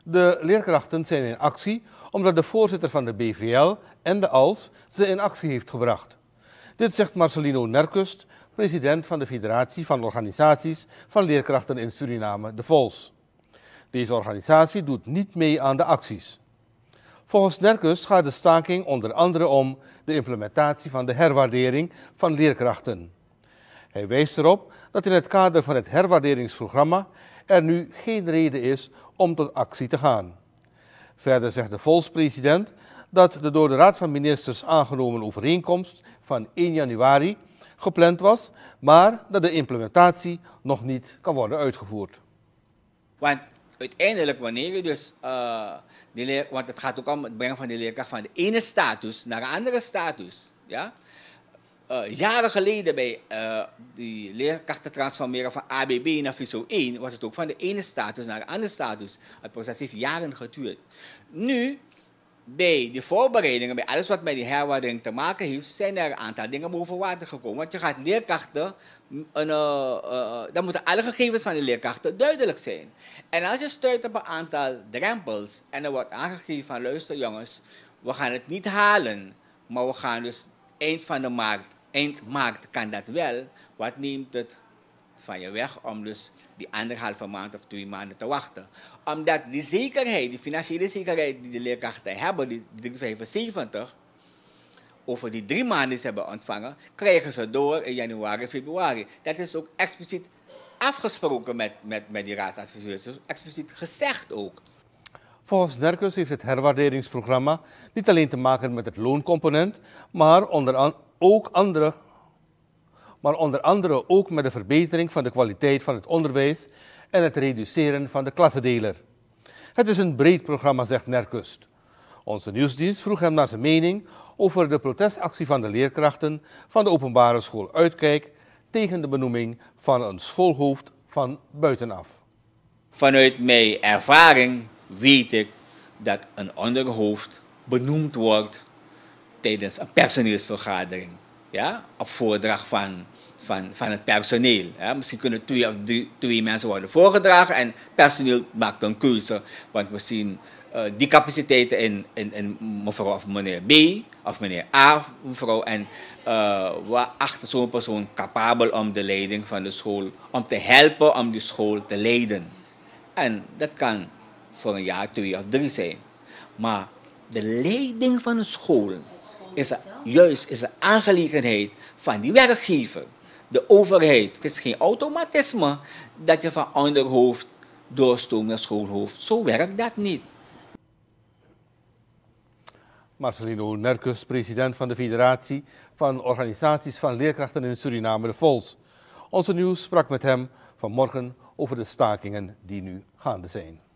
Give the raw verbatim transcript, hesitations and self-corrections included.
De leerkrachten zijn in actie omdat de voorzitter van de B V L en de A L S ze in actie heeft gebracht. Dit zegt Marcelino Nerkust, president van de Federatie van Organisaties van Leerkrachten in Suriname, de V O L S. Deze organisatie doet niet mee aan de acties. Volgens Nerkust gaat de staking onder andere om de implementatie van de herwaardering van leerkrachten. Hij wijst erop dat in het kader van het herwaarderingsprogramma er nu geen reden is om tot actie te gaan. Verder zegt de V O L S-president dat de door de Raad van Ministers aangenomen overeenkomst van één januari gepland was, maar dat de implementatie nog niet kan worden uitgevoerd. Want uiteindelijk wanneer je dus, uh, die leer, want het gaat ook om het brengen van de leerkracht van de ene status naar een andere status. Ja? Uh, jaren geleden bij uh, die leerkrachten transformeren van A B B naar V S O één was het ook van de ene status naar een andere status. Het proces heeft jaren geduurd. Nu, bij de voorbereidingen, bij alles wat met die herwaardering te maken heeft, zijn er een aantal dingen boven water gekomen. Want je gaat leerkrachten, een, uh, uh, dan moeten alle gegevens van de leerkrachten duidelijk zijn. En als je stuit op een aantal drempels en er wordt aangegeven van luister jongens, we gaan het niet halen, maar we gaan dus eind van de maand, eind maart kan dat wel, wat neemt het van je weg om dus die anderhalve maand of twee maanden te wachten. Omdat die zekerheid, die financiële zekerheid die de leerkrachten hebben, die driehonderdvijfenzeventig, over die drie maanden ze hebben ontvangen, krijgen ze door in januari, februari. Dat is ook expliciet afgesproken met, met, met die raadsadviseurs, dus expliciet gezegd ook. Volgens Nerkust heeft het herwaarderingsprogramma niet alleen te maken met het looncomponent, maar onder, an ook andere, maar onder andere ook met de verbetering van de kwaliteit van het onderwijs en het reduceren van de klassendeler. Het is een breed programma, zegt Nerkust. Onze nieuwsdienst vroeg hem naar zijn mening over de protestactie van de leerkrachten van de openbare school Uitkijk tegen de benoeming van een schoolhoofd van buitenaf. Vanuit mijn ervaring weet ik dat een onderhoofd benoemd wordt tijdens een personeelsvergadering. Ja? Op voordracht van, van, van het personeel. Ja? Misschien kunnen twee of drie, twee mensen worden voorgedragen en het personeel maakt een keuze. Want we zien uh, die capaciteiten in, in, in mevrouw of meneer B of meneer A of mevrouw. En uh, we achten zo'n persoon capabel om de leiding van de school, om te helpen om die school te leiden. En dat kan voor een jaar, twee of drie zijn. Maar de leiding van een school is een, juist is een aangelegenheid van die werkgever, de overheid. Het is geen automatisme dat je van onderhoofd doorstroomt naar schoolhoofd. Zo werkt dat niet. Marcelino Nerkust, president van de Federatie van Organisaties van Leerkrachten in Suriname, de V O L S. Onze nieuws sprak met hem vanmorgen over de stakingen die nu gaande zijn.